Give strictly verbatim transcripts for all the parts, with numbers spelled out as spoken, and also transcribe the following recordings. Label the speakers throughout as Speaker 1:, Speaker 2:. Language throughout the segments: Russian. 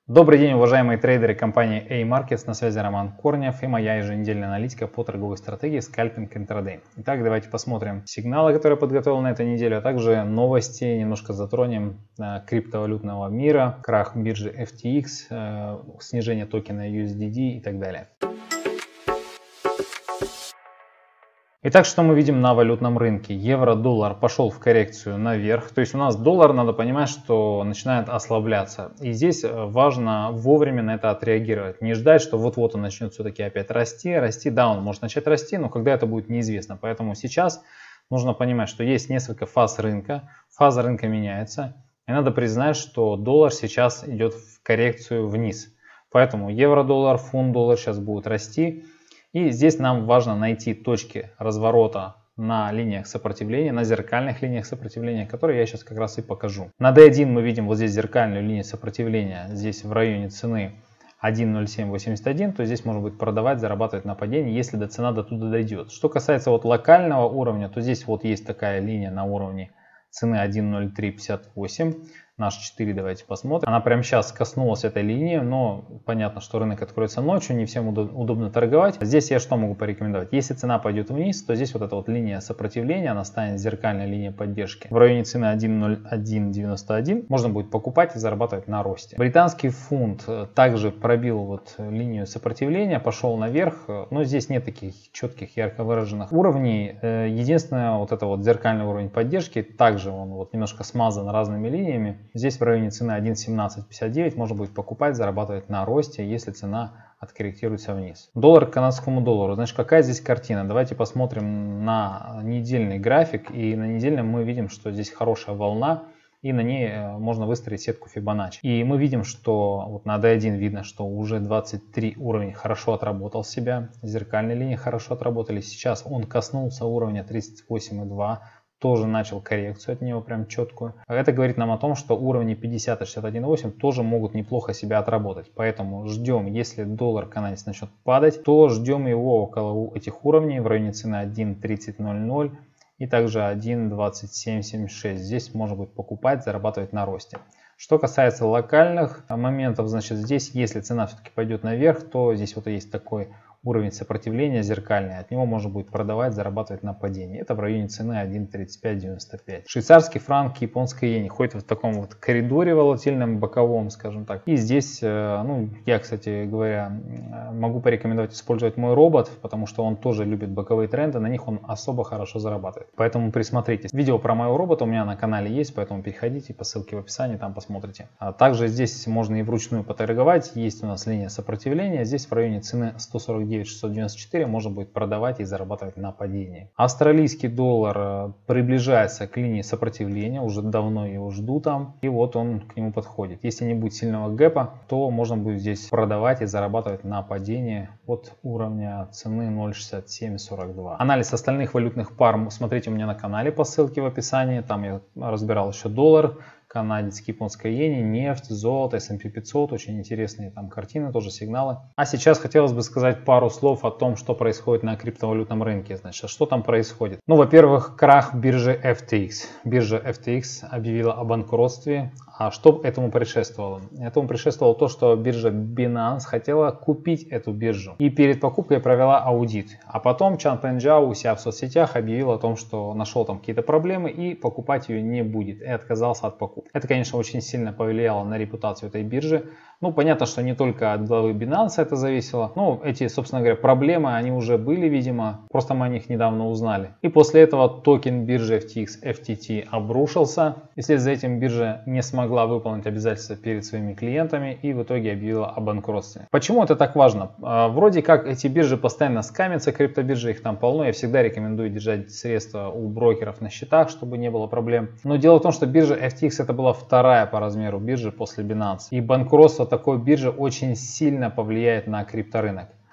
Speaker 1: Добрый день, уважаемые трейдеры компании A-Markets, на связи Роман Корнев и моя еженедельная аналитика по торговой стратегии скальпинг интрадей. Итак, давайте посмотрим сигналы, которые я подготовил на этой неделе, а также новости, немножко затронем криптовалютного мира, крах биржи эф ти экс, снижение токена ю эс ди ти и так далее. Итак, что мы видим на валютном рынке? Евро-доллар пошел в коррекцию наверх. То есть у нас доллар, надо понимать, что начинает ослабляться. И здесь важно вовремя на это отреагировать. Не ждать, что вот-вот он начнет все-таки опять расти. Расти, да, он может начать расти, но когда это будет неизвестно. Поэтому сейчас нужно понимать, что есть несколько фаз рынка. Фаза рынка меняется. И надо признать, что доллар сейчас идет в коррекцию вниз. Поэтому евро-доллар, фунт-доллар сейчас будут расти. И здесь нам важно найти точки разворота на линиях сопротивления, на зеркальных линиях сопротивления, которые я сейчас как раз и покажу. На дэ один мы видим вот здесь зеркальную линию сопротивления, здесь в районе цены один ноль семь восемьдесят один, то здесь можно будет продавать, зарабатывать на падении, если до цена до туда дойдет. Что касается вот локального уровня, то здесь вот есть такая линия на уровне цены один ноль три пятьдесят восемь. Наш четыре, давайте посмотрим. Она прямо сейчас коснулась этой линии, но понятно, что рынок откроется ночью, не всем удобно торговать. Здесь я что могу порекомендовать? Если цена пойдет вниз, то здесь вот эта вот линия сопротивления, она станет зеркальной линией поддержки. В районе цены один ноль один девяносто один можно будет покупать и зарабатывать на росте. Британский фунт также пробил вот линию сопротивления, пошел наверх, но здесь нет таких четких, ярко выраженных уровней. Единственное, вот это вот зеркальный уровень поддержки, также он вот немножко смазан разными линиями. Здесь в районе цены один семнадцать пятьдесят девять можно будет покупать, зарабатывать на росте, если цена откорректируется вниз. Доллар к канадскому доллару. Значит, какая здесь картина? Давайте посмотрим на недельный график. И на недельном мы видим, что здесь хорошая волна. И на ней можно выстроить сетку Фибоначчи. И мы видим, что вот на дэ один видно, что уже двадцать три уровень хорошо отработал себя. Зеркальные линии хорошо отработали. Сейчас он коснулся уровня тридцать восемь и два. Тоже начал коррекцию от него прям четкую. Это говорит нам о том, что уровни пятьдесят и шестьдесят один и восемь тоже могут неплохо себя отработать. Поэтому ждем, если доллар канадец начнет падать, то ждем его около этих уровней в районе цены один тридцать ноль ноль и также один двадцать семь семьдесят шесть. Здесь можно будет покупать, зарабатывать на росте. Что касается локальных моментов, значит здесь, если цена все-таки пойдет наверх, то здесь вот есть такой уровень сопротивления зеркальный, от него можно будет продавать, зарабатывать на падении. Это в районе цены один тридцать пять девяносто пять. Швейцарский франк, японская иена ходит в таком вот коридоре волатильном, боковом, скажем так. И здесь, ну, я, кстати говоря, могу порекомендовать использовать мой робот, потому что он тоже любит боковые тренды, на них он особо хорошо зарабатывает. Поэтому присмотритесь. Видео про моего робота у меня на канале есть, поэтому переходите по ссылке в описании, там посмотрите. А также здесь можно и вручную поторговать. Есть у нас линия сопротивления. Здесь в районе цены сто сорок девять шестьсот девяносто четыре можно будет продавать и зарабатывать на падении. Австралийский доллар приближается к линии сопротивления, уже давно его жду там, и вот он к нему подходит. Если не будет сильного гэпа, то можно будет здесь продавать и зарабатывать на падении от уровня цены ноль шестьдесят семь сорок два. Анализ остальных валютных пар смотрите у меня на канале по ссылке в описании, там я разбирал еще доллар, канадец, японская иена, нефть, золото, эс энд пи пятьсот, очень интересные там картины, тоже сигналы. А сейчас хотелось бы сказать пару слов о том, что происходит на криптовалютном рынке. Значит, что там происходит? Ну, во-первых, крах биржи эф ти экс. Биржа эф ти экс объявила о банкротстве. А что этому предшествовало? Этому предшествовало то, что биржа Binance хотела купить эту биржу. И перед покупкой провела аудит. А потом Чан Пенджао у себя в соцсетях объявил о том, что нашел там какие-то проблемы и покупать ее не будет. И отказался от покупки. Это, конечно, очень сильно повлияло на репутацию этой биржи. Ну, понятно, что не только от главы Binance это зависело. Но эти, собственно говоря, проблемы, они уже были, видимо. Просто мы о них недавно узнали. И после этого токен биржи эф ти экс эф ти ти обрушился. И вслед за этим биржа не смогла выполнить обязательства перед своими клиентами и в итоге объявила о банкротстве. Почему это так важно? Вроде как эти биржи постоянно скамятся, криптобиржи, их там полно. Я всегда рекомендую держать средства у брокеров на счетах, чтобы не было проблем. Но дело в том, что биржа эф ти экс это была вторая по размеру биржи после Binance. И банкротство такой биржи очень сильно повлияет на крипторынок.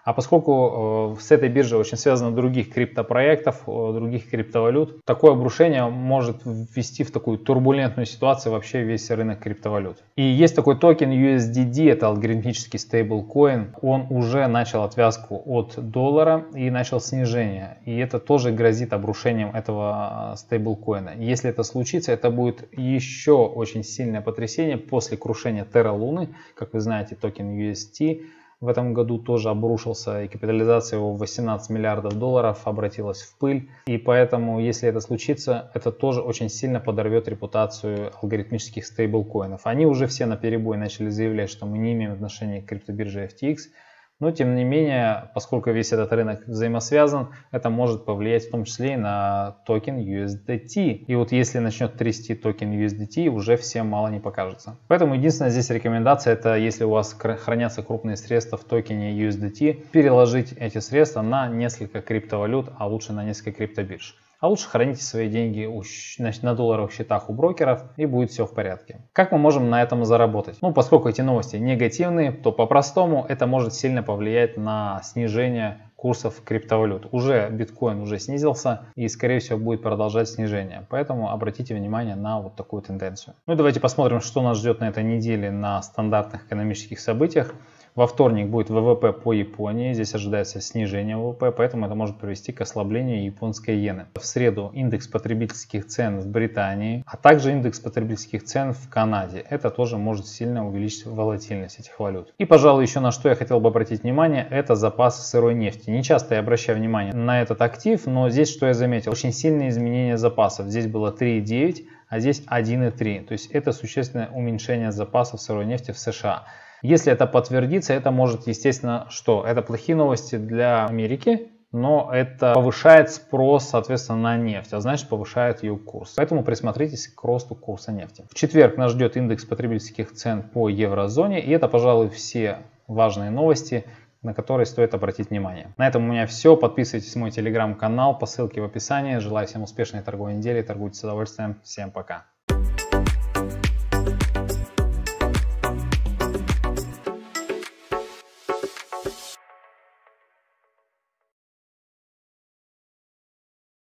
Speaker 1: А поскольку с этой биржей очень связано других криптопроектов, других криптовалют, такое обрушение может ввести в такую турбулентную ситуацию вообще весь рынок криптовалют. И есть такой токен ю эс ди ти, это алгоритмический стейблкоин, он уже начал отвязку от доллара и начал снижение. И это тоже грозит обрушением этого стейблкоина. Если это случится, это будет еще очень сильное потрясение после крушения Terra Luna. Как вы знаете, токен ю эс ти в этом году тоже обрушился, и капитализация его в восемнадцать миллиардов долларов обратилась в пыль. И поэтому, если это случится, это тоже очень сильно подорвет репутацию алгоритмических стейблкоинов. Они уже все наперебой начали заявлять, что мы не имеем отношения к криптобирже эф ти экс. Но тем не менее, поскольку весь этот рынок взаимосвязан, это может повлиять в том числе и на токен ю эс ди ти. И вот если начнет трясти токен ю эс ди ти, уже всем мало не покажется. Поэтому единственная здесь рекомендация, это если у вас хранятся крупные средства в токене ю эс ди ти, переложить эти средства на несколько криптовалют, а лучше на несколько криптобирж. А лучше храните свои деньги на долларовых счетах у брокеров, и будет все в порядке. Как мы можем на этом заработать? Ну, поскольку эти новости негативные, то по-простому это может сильно повлиять на снижение курсов криптовалют. Уже биткоин уже снизился и, скорее всего, будет продолжать снижение. Поэтому обратите внимание на вот такую тенденцию. Ну и давайте посмотрим, что нас ждет на этой неделе на стандартных экономических событиях. Во вторник будет вэ вэ пэ по Японии, здесь ожидается снижение вэ вэ пэ, поэтому это может привести к ослаблению японской иены. В среду индекс потребительских цен в Британии, а также индекс потребительских цен в Канаде. Это тоже может сильно увеличить волатильность этих валют. И, пожалуй, еще на что я хотел бы обратить внимание, это запасы сырой нефти. Не часто я обращаю внимание на этот актив, но здесь что я заметил? Очень сильные изменения запасов. Здесь было три и девять, а здесь один и три. То есть это существенное уменьшение запасов сырой нефти в США. Если это подтвердится, это может, естественно, что? Это плохие новости для Америки, но это повышает спрос, соответственно, на нефть, а значит повышает ее курс. Поэтому присмотритесь к росту курса нефти. В четверг нас ждет индекс потребительских цен по еврозоне, и это, пожалуй, все важные новости, на которые стоит обратить внимание. На этом у меня все. Подписывайтесь на мой телеграм-канал по ссылке в описании. Желаю всем успешной торговой недели. Торгуйте с удовольствием. Всем пока.